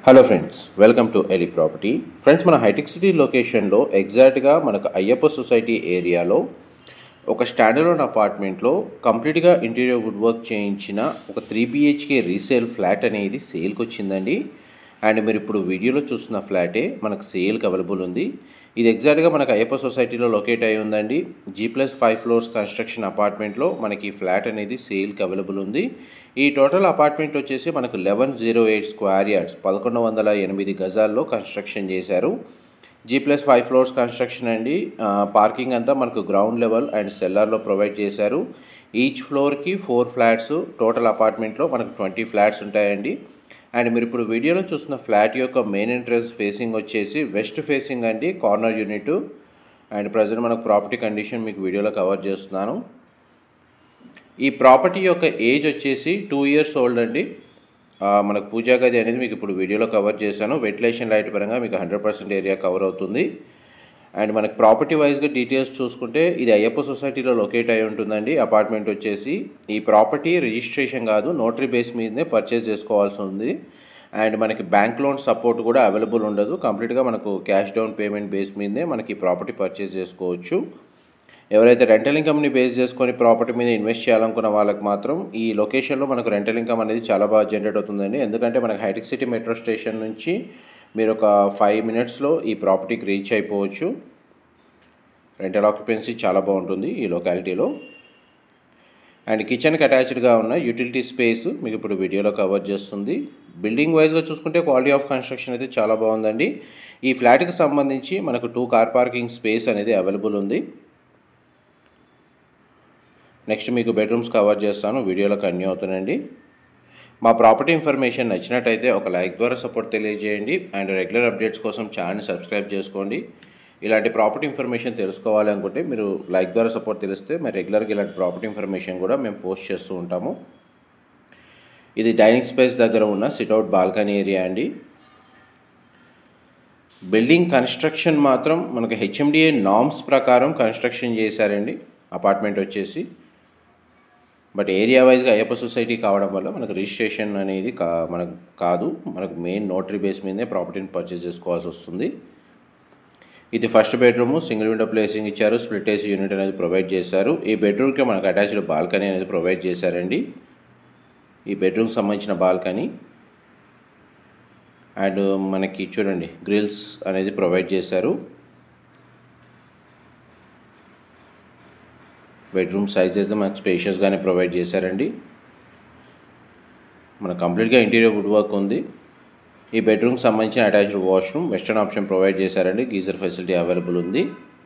Hello friends, welcome to ఎలి property. Friends, మన Hitech City లొకేషన్లో ఎగ్జాక్ట్గా మనకు అయ్యప్ప సొసైటీ ఏరియాలో ఒక స్టాండర్డ్ అపార్ట్మెంట్లో కంప్లీట్గా ఇంటీరియర్ వుడ్ వర్క్ చేయించిన ఒక 3 BHK రీసేల్ ఫ్లాట్ అనేది సేల్కి వచ్చిందండి. అండ్ మీరు ఇప్పుడు వీడియోలో చూస్తున్న ఫ్లాటే మనకు సేల్కి అవైలబుల్ ఉంది. ఇది ఎగ్జాక్ట్గా మనకు అయ్యప్ప సొసైటీలో లొకేట్ అయి ఉందండి. G+5 ఫ్లోర్స్ కన్స్ట్రక్షన్ అపార్ట్మెంట్లో మనకి ఫ్లాట్ అనేది సేల్కి అవైలబుల్ ఉంది. ఈ టోటల్ అపార్ట్మెంట్ వచ్చేసి మనకు 1108 స్క్వేర్ యార్డ్స్ 1108 గజాల్లో కన్స్ట్రక్షన్ చేశారు. G+5 ఫ్లోర్స్ కన్స్ట్రక్షన్ అండి. పార్కింగ్ అంతా మనకు గ్రౌండ్ లెవెల్ అండ్ సెల్లార్లో ప్రొవైడ్ చేశారు. ఈచ్ ఫ్లోర్కి 4 ఫ్లాట్స్, టోటల్ అపార్ట్మెంట్లో మనకు 20 ఫ్లాట్స్ ఉంటాయండి. అండ్ మీరు ఇప్పుడు వీడియోలో చూస్తున్న ఫ్లాట్ యొక్క మెయిన్ ఎంట్రన్స్ ఫేసింగ్ వచ్చేసి వెస్ట్ ఫేసింగ్ అండి, కార్నర్ యూనిట్. అండ్ ప్రజెంట్ మనకు ప్రాపర్టీ కండిషన్ మీకు వీడియోలో కవర్ చేస్తున్నాను. ఈ ప్రాపర్టీ యొక్క ఏజ్ వచ్చేసి 2 years ఓల్డ్ అండి. మనకు పూజా గది అనేది మీకు ఇప్పుడు వీడియోలో కవర్ చేశాను. వెంటిలేషన్ లైట్ పరంగా మీకు 100% ఏరియా కవర్ అవుతుంది. అండ్ మనకు ప్రాపర్టీ వైజ్గా డీటెయిల్స్ చూసుకుంటే ఇది అయ్యప్ప సొసైటీలో లొకేట్ అయి ఉంటుందండి. అపార్ట్మెంట్ వచ్చేసి ఈ ప్రాపర్టీ రిజిస్ట్రేషన్ కాదు, నోటరీ బేస్ మీదనే పర్చేస్ చేసుకోవాల్సి ఉంది. అండ్ మనకి బ్యాంక్ లోన్ సపోర్ట్ కూడా అవైలబుల్ ఉండదు. కంప్లీట్గా మనకు క్యాష్ డౌన్ పేమెంట్ బేస్ మీదనే మనకి ప్రాపర్టీ పర్చేస్ చేసుకోవచ్చు. ఎవరైతే రెంటల్ ఇన్కమ్ని బేస్ చేసుకొని ప్రాపర్టీ మీద ఇన్వెస్ట్ చేయాలనుకున్న వాళ్ళకి మాత్రం ఈ లొకేషన్లో మనకు రెంటల్ ఇన్కమ్ అనేది చాలా బాగా జనరేట్ అవుతుందండి. ఎందుకంటే మనకు హైటెక్ సిటీ మెట్రో స్టేషన్ నుంచి మీరు ఒక 5 minutesలో ఈ ప్రాపర్టీకి రీచ్ అయిపోవచ్చు. రెంటల్ ఆక్యుపెన్సీ చాలా బాగుంటుంది ఈ లొకాలిటీలో. అండ్ కిచెన్కి అటాచ్డ్గా ఉన్న యూటిలిటీ స్పేస్ మీకు ఇప్పుడు వీడియోలో కవర్ చేస్తుంది. బిల్డింగ్ వైజ్గా చూసుకుంటే క్వాలిటీ ఆఫ్ కన్స్ట్రక్షన్ అయితే చాలా బాగుందండి. ఈ ఫ్లాట్కి సంబంధించి మనకు 2 కార్ పార్కింగ్ స్పేస్ అనేది అవైలబుల్ ఉంది. నెక్స్ట్ మీకు బెడ్రూమ్స్ కవర్ చేస్తాను, వీడియోలో కంటిన్యూ అవుతుందండి. మా ప్రాపర్టీ ఇన్ఫర్మేషన్ నచ్చినట్టయితే ఒక లైక్ ద్వారా సపోర్ట్ తెలియజేయండి. అండ్ రెగ్యులర్ అప్డేట్స్ కోసం ఛానల్ని సబ్స్క్రైబ్ చేసుకోండి. ఇలాంటి ప్రాపర్టీ ఇన్ఫర్మేషన్ తెలుసుకోవాలి అనుకుంటే మీరు లైక్ ద్వారా సపోర్ట్ తెలిస్తే మరి రెగ్యులర్గా ఇలాంటి ప్రాపర్టీ ఇన్ఫర్మేషన్ కూడా మేము పోస్ట్ చేస్తూ ఉంటాము. ఇది డైనింగ్ స్పేస్ దగ్గర ఉన్న సిట్అవుట్ బాల్కనీ ఏరియా అండి. బిల్డింగ్ కన్స్ట్రక్షన్ మాత్రం మనకు HMDA నార్మ్స్ ప్రకారం కన్స్ట్రక్షన్ చేశారండి అపార్ట్మెంట్ వచ్చేసి. బట్ ఏరియా వైజ్గా అయ్యప్ప సొసైటీ కావడం వల్ల మనకు రిజిస్ట్రేషన్ అనేది మనకు కాదు, మనకు మెయిన్ నోటరీ బేస్ మీదే ప్రాపర్టీని పర్చేస్ చేసుకోవాల్సి వస్తుంది. ఇది first bedroom, single window placing ఇచ్చారు, స్ప్లిట్ ఏసీ యూనిట్ అనేది ప్రొవైడ్ చేశారు. ఈ బెడ్రూమ్కి మనకు అటాచ్డ్ బాల్కనీ అనేది ప్రొవైడ్ చేశారండి. ఈ బెడ్రూమ్కి సంబంధించిన బాల్కనీ. అండ్ మనకి చూడండి గ్రిల్స్ అనేది ప్రొవైడ్ చేశారు. బెడ్రూమ్ సైజ్ అయితే మనకు స్పేషియస్గానే ప్రొవైడ్ చేశారండి. మనకు కంప్లీట్గా ఇంటీరియర్ వుడ్ వర్క్ ఉంది. ఈ బెడ్రూమ్కి సంబంధించిన attached washroom, western option provide చేశారండి. గీజర్ ఫెసిలిటీ అవైలబుల్ ఉంది.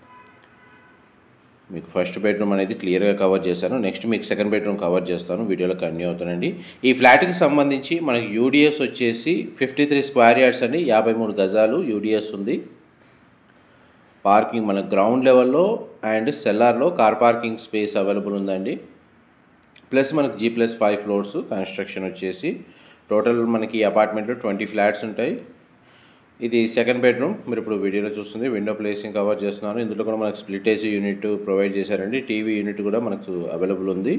మీకు ఫస్ట్ బెడ్రూమ్ అనేది క్లియర్గా కవర్ చేశాను. నెక్స్ట్ మీకు సెకండ్ బెడ్రూమ్ కవర్ చేస్తాను, వీడియోలో కంటిన్యూ అవుతానండి. ఈ ఫ్లాట్కి సంబంధించి మనకి UDS వచ్చేసి 53 స్క్వేర్ యార్డ్స్ అండి, 53 గజాలు UDS ఉంది. పార్కింగ్ మన గ్రౌండ్ లెవెల్లో అండ్ సెల్లార్లో కార్ పార్కింగ్ స్పేస్ అవైలబుల్ ఉందండి. ప్లస్ మనకు G+5 ఫ్లోర్స్ కన్స్ట్రక్షన్ వచ్చేసి టోటల్ మనకి ఈ అపార్ట్మెంట్లో 20 ఫ్లాట్స్ ఉంటాయి. ఇది సెకండ్ బెడ్రూమ్, మీరు ఇప్పుడు వీడియోలో చూస్తుంది. విండో ప్లేసింగ్ కవర్ చేస్తున్నాను. ఇందులో కూడా మనకు స్ప్లిట్ ఏసీ యూనిట్ ప్రొవైడ్ చేశారండి. టీవీ యూనిట్ కూడా మనకు అవైలబుల్ ఉంది.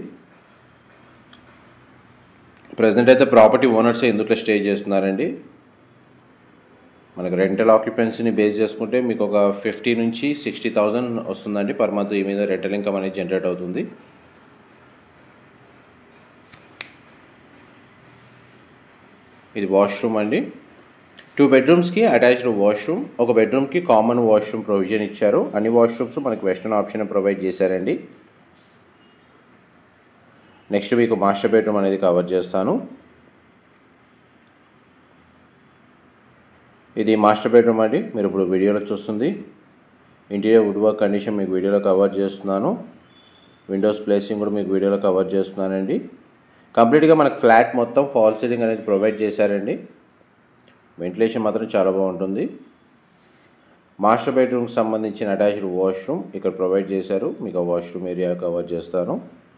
ప్రజెంట్ అయితే ప్రాపర్టీ ఓనర్సే ఇందులో స్టే చేస్తున్నారండి. మనకు రెంటల్ ఆక్యుపెన్సీని బేస్ చేసుకుంటే మీకు ఒక 50 నుంచి 60,000 వస్తుందండి పర్ మంత్. ఈ మీద రెంటల్ ఇన్కమ్ అనేది జనరేట్ అవుతుంది. ఇది వాష్రూమ్ అండి. 2 బెడ్రూమ్స్కి అటాచ్డ్ వాష్రూమ్, ఒక బెడ్రూమ్కి కామన్ వాష్రూమ్ ప్రొవిజన్ ఇచ్చారు. అన్ని వాష్రూమ్స్ మనకి వెస్టర్న్ ఆప్షన్ ప్రొవైడ్ చేశారండి. నెక్స్ట్ మీకు మాస్టర్ బెడ్రూమ్ అనేది కవర్ చేస్తాను. ఇది మాస్టర్ బెడ్రూమ్ అండి, మీరు ఇప్పుడు వీడియోలో చూస్తుంది. ఇంటీరియర్ వుడ్ వర్క్ కండిషన్ మీకు వీడియోలో కవర్ చేస్తున్నాను. విండోస్ ప్లేసింగ్ కూడా మీకు వీడియోలో కవర్ చేస్తున్నానండి. కంప్లీట్గా మనకు ఫ్లాట్ మొత్తం ఫాల్ సీలింగ్ అనేది ప్రొవైడ్ చేశారండి. వెంటిలేషన్ మాత్రం చాలా బాగుంటుంది. మాస్టర్ బెడ్రూమ్కి సంబంధించిన అటాచ్డ్ వాష్రూమ్ ఇక్కడ ప్రొవైడ్ చేశారు. మీకు ఆ వాష్రూమ్ ఏరియా కవర్ చేస్తాను.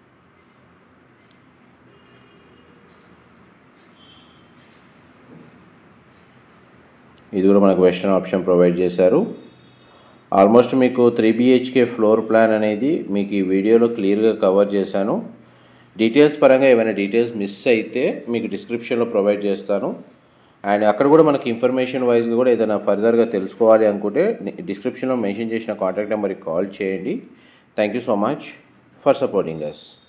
ఇది కూడా మనకు వెస్టర్న్ ఆప్షన్ ప్రొవైడ్ చేశారు. ఆల్మోస్ట్ మీకు 3 BHK ఫ్లోర్ ప్లాన్ అనేది మీకు ఈ వీడియోలో క్లియర్గా కవర్ చేశాను. డీటెయిల్స్ పరంగా ఏమైనా డీటెయిల్స్ మిస్ అయితే మీకు డిస్క్రిప్షన్లో ప్రొవైడ్ చేస్తాను. అండ్ అక్కడ కూడా మనకి ఇన్ఫర్మేషన్ వైజ్గా కూడా ఏదైనా ఫర్దర్గా తెలుసుకోవాలి అనుకుంటే డిస్క్రిప్షన్లో మెన్షన్ చేసిన కాంటాక్ట్ నెంబర్కి కాల్ చేయండి. Thank you so much for supporting us.